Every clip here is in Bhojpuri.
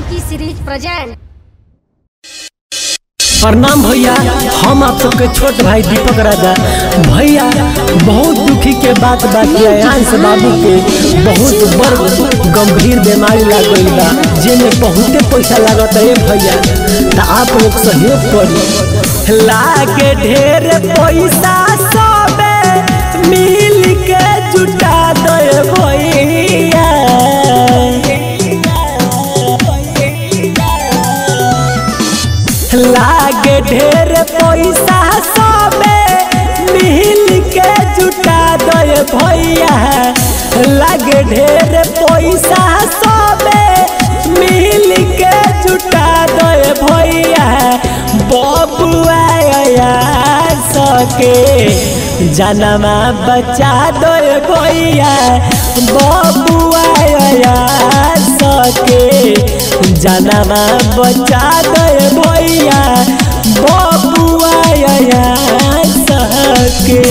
Janaki series present. प्रणाम भैया, हम आप सबके छोट भाई दीपक राजा। भैया बहुत दुखी के बात बाकी आयांश बाबू के बहुत बड़ गंभीर बीमारी लग गई बा, जेमे बहुते पैसा लागत है भैया। तो आप लोग सहयोग करी, लागे ढेर पैसा सबे मिल के जुटा दे भैया। लागे ढेर पैसा सबे मिल के जुटा दे भैया। लागे ढेर पैसा सबे मिल के जुटा दे भैया। बबुआ सके जनमा बचा दे भैया। बबुआ सके जनमा बचा दे भैया। बबुआ सके।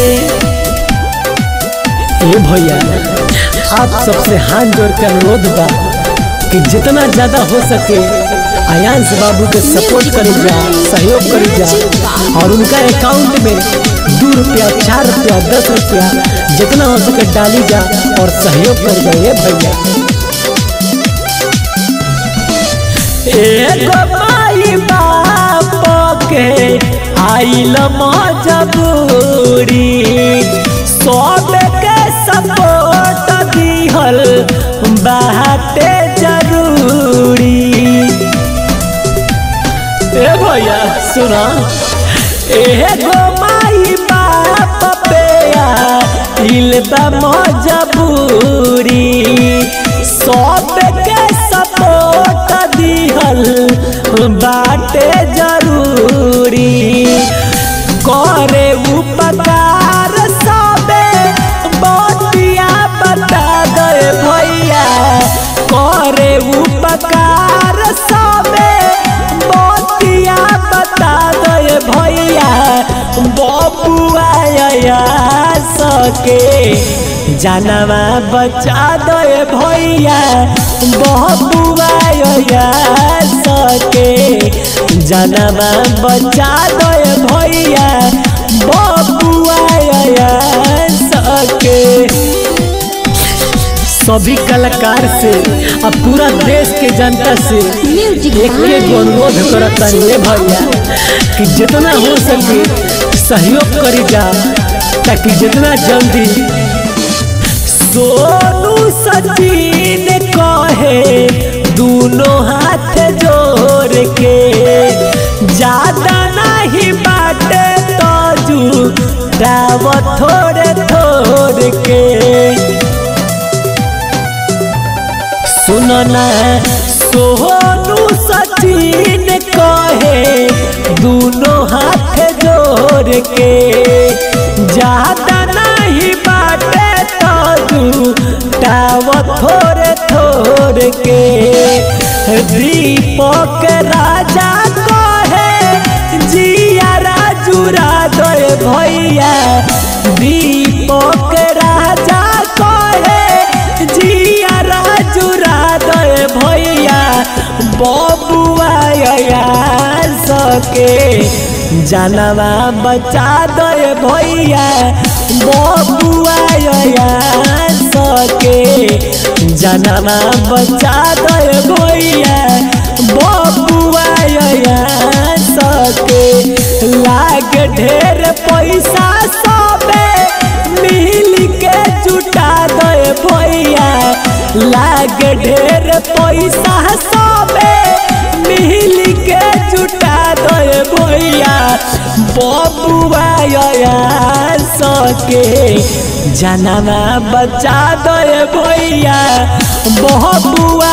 ये भैया आप सबसे हाथ जोड़ कर अनुरोध बा कि जितना ज्यादा हो सके आयांश बाबू के सपोर्ट करी जा, सहयोग करी जा, और उनका अकाउंट में 2 रुपया, 4 रुपया, 10 रुपया जितना हो सके डाली जा और सहयोग कर जाए भैया। एगो माई बाप के आइल मजबूरी, सब के सपोर्ट दिहल बाटे जरूरी। ए भैया सुना, एगो माई बाप पे आइल बा मजबूरी, सब के सपोर्ट दिहल बाटे जरूरी। करे उपकार सबे बतिया बता दे भैया। करे उपकार सबे बतिया बता दे भैया। बबुआ सके जनवा बचा दे भैया। बबुआ सके जनवा बचा दे भैया। बबुआ सके। सभी कलाकार से अब पूरा देश के जनता से एक अनुरोध करता है भैया कि जितना हो सके सहयोग करी जा, ताकि जितना जल्दी सोनू सचिन कहे दोनों हाथ जोड़ के, ज्यादा नहीं बाटे तो जुटाव थोड़े थोड़े के। सुनो ना सोनू सचिन कहे दोनों हाथ जोड़ के, ज्यादा नहीं बाटे तो जुटाव थोड़े थोड़े के। दीपक राजा कहे जिया जुरा दे भैया। दीपक राजा कहे जिया जुरा दे भैया। बबुआ सके जनवा बचा दे भैया। बबुआ सके जनवा बचा दे भैया। बबुआ सके। लाग ढेर पैसा सबे मिल के जुटा दे भैया। लाग ढेर पैसा सबे मिल के जुटा दे भैया। बबुआ सके जनवा बचा दे भैया। बबुआ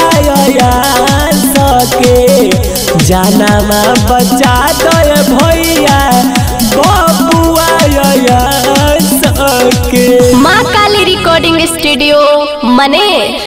सके जनवा बचा दे भैया। बबुआ सके। माँ काली रिकॉर्डिंग स्टूडियो मने।